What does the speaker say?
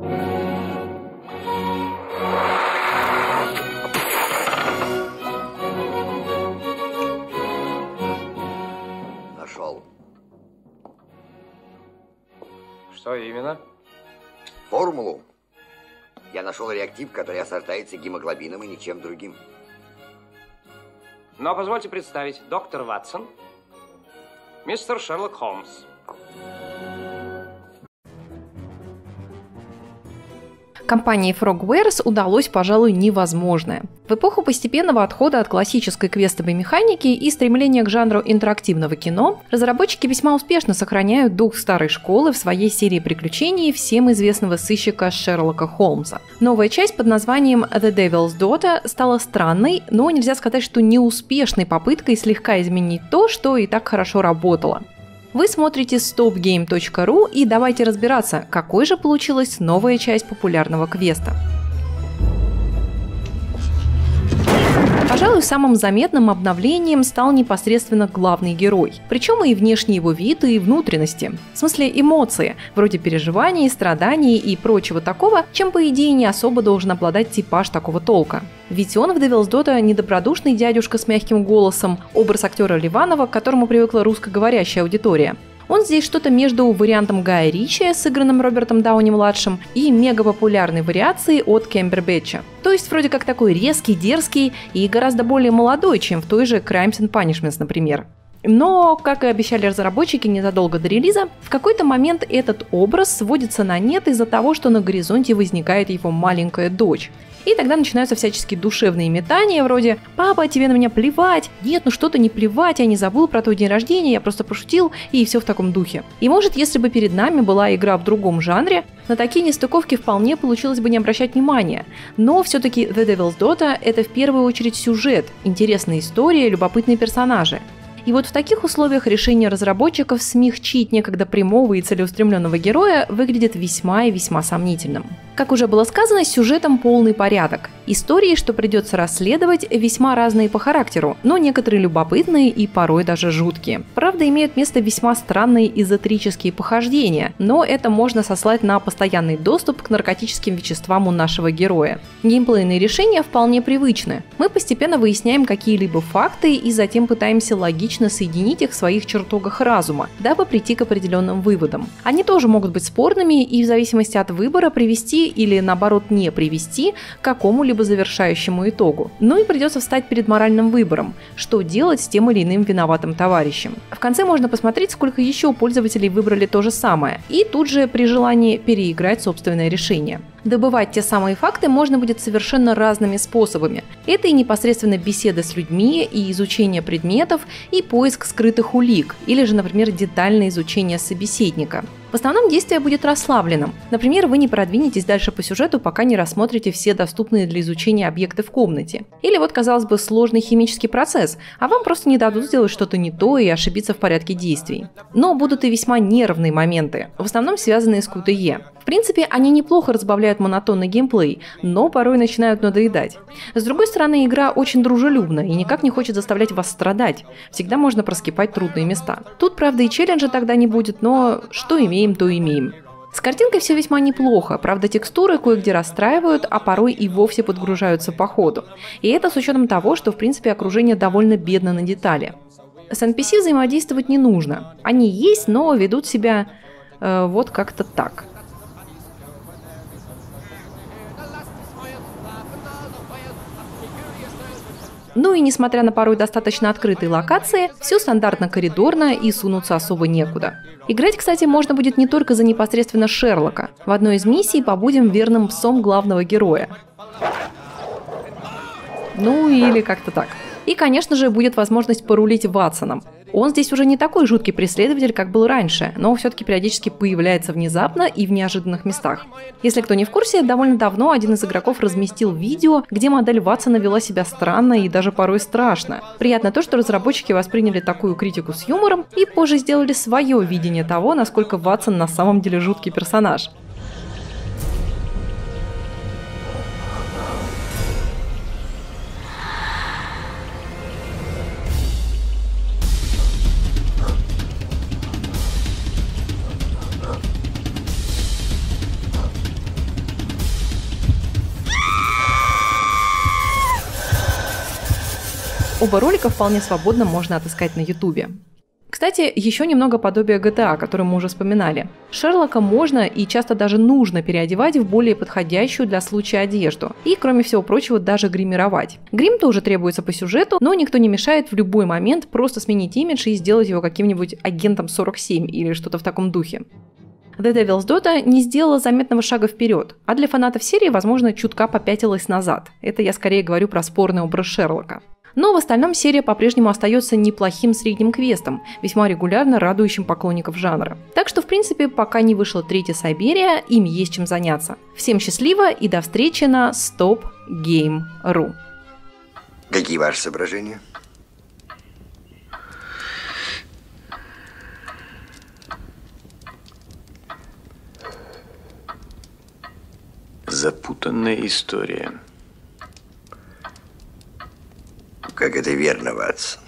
Нашел. Что именно? Формулу. Я нашел реактив, который осаждается гемоглобином и ничем другим. Но позвольте представить, доктор Ватсон, мистер Шерлок Холмс. Компании Frogwares удалось, пожалуй, невозможное. В эпоху постепенного отхода от классической квестовой механики и стремления к жанру интерактивного кино, разработчики весьма успешно сохраняют дух старой школы в своей серии приключений всем известного сыщика Шерлока Холмса. Новая часть под названием The Devil's Daughter стала странной, но нельзя сказать, что неуспешной попыткой слегка изменить то, что и так хорошо работало. Вы смотрите stopgame.ru и давайте разбираться, какой же получилась новая часть популярного квеста. Пожалуй, самым заметным обновлением стал непосредственно главный герой. Причем и внешний его вид, и внутренности. В смысле эмоции, вроде переживаний, страданий и прочего такого, чем по идее не особо должен обладать типаж такого толка. Ведь он в Devil's Daughter недобродушный дядюшка с мягким голосом, образ актера Ливанова, к которому привыкла русскоговорящая аудитория. Он здесь что-то между вариантом Гая Ричи, сыгранным Робертом Дауни-младшим, и мегапопулярной вариацией от Камбербэтча. То есть вроде как такой резкий, дерзкий и гораздо более молодой, чем в той же Crimes and Punishments, например. Но, как и обещали разработчики незадолго до релиза, в какой-то момент этот образ сводится на нет из-за того, что на горизонте возникает его маленькая дочь. И тогда начинаются всяческие душевные метания, вроде «Папа, тебе на меня плевать», «Нет, ну что-то не плевать, я не забыл про твой день рождения, я просто пошутил», и все в таком духе. И может, если бы перед нами была игра в другом жанре, на такие нестыковки вполне получилось бы не обращать внимания. Но все-таки The Devil's Daughter — это в первую очередь сюжет, интересная история, любопытные персонажи. И вот в таких условиях решение разработчиков смягчить некогда прямого и целеустремленного героя выглядит весьма и весьма сомнительным. Как уже было сказано, с сюжетом полный порядок. Истории, что придется расследовать, весьма разные по характеру, но некоторые любопытные и порой даже жуткие. Правда, имеют место весьма странные эзотерические похождения, но это можно сослать на постоянный доступ к наркотическим веществам у нашего героя. Геймплейные решения вполне привычны. Мы постепенно выясняем какие-либо факты и затем пытаемся логично соединить их в своих чертогах разума, дабы прийти к определенным выводам. Они тоже могут быть спорными и в зависимости от выбора привести или наоборот не привести к какому-либо завершающему итогу. Ну и придется встать перед моральным выбором, что делать с тем или иным виноватым товарищем. В конце можно посмотреть, сколько еще пользователей выбрали то же самое, и тут же при желании переиграть собственное решение. Добывать те самые факты можно будет совершенно разными способами. Это и непосредственно беседы с людьми, и изучение предметов, и поиск скрытых улик, или же, например, детальное изучение собеседника. В основном действие будет расслабленным. Например, вы не продвинетесь дальше по сюжету, пока не рассмотрите все доступные для изучения объекты в комнате. Или вот, казалось бы, сложный химический процесс, а вам просто не дадут сделать что-то не то и ошибиться в порядке действий. Но будут и весьма нервные моменты, в основном связанные с QTE. В принципе, они неплохо разбавляют монотонный геймплей, но порой начинают надоедать. С другой стороны, игра очень дружелюбна и никак не хочет заставлять вас страдать. Всегда можно проскипать трудные места. Тут, правда, и челленджа тогда не будет, но что имеем, то имеем. С картинкой все весьма неплохо, правда текстуры кое-где расстраивают, а порой и вовсе подгружаются по ходу. И это с учетом того, что в принципе окружение довольно бедно на детали. С NPC взаимодействовать не нужно. Они есть, но ведут себя вот как-то так. Ну и несмотря на порой достаточно открытые локации, все стандартно коридорно и сунуться особо некуда. Играть, кстати, можно будет не только за непосредственно Шерлока. В одной из миссий побудем верным псом главного героя. Ну или как-то так. И, конечно же, будет возможность порулить Ватсоном. Он здесь уже не такой жуткий преследователь, как был раньше, но все-таки периодически появляется внезапно и в неожиданных местах. Если кто не в курсе, довольно давно один из игроков разместил видео, где модель Ватсона вела себя странно и даже порой страшно. Приятно то, что разработчики восприняли такую критику с юмором и позже сделали свое видение того, насколько Ватсон на самом деле жуткий персонаж. Оба ролика вполне свободно можно отыскать на Ютубе. Кстати, еще немного подобия GTA, который мы уже вспоминали. Шерлока можно и часто даже нужно переодевать в более подходящую для случая одежду. И, кроме всего прочего, даже гримировать. Грим тоже требуется по сюжету, но никто не мешает в любой момент просто сменить имидж и сделать его каким-нибудь агентом 47 или что-то в таком духе. The Devil's Daughter не сделала заметного шага вперед, а для фанатов серии, возможно, чутка попятилась назад. Это я скорее говорю про спорный образ Шерлока. Но в остальном серия по-прежнему остается неплохим средним квестом, весьма регулярно радующим поклонников жанра. Так что, в принципе, пока не вышла 3-я Сайберия, им есть чем заняться. Всем счастливо и до встречи на StopGame.ru. Какие ваши соображения? Запутанная история. Как это верно, Ватсон.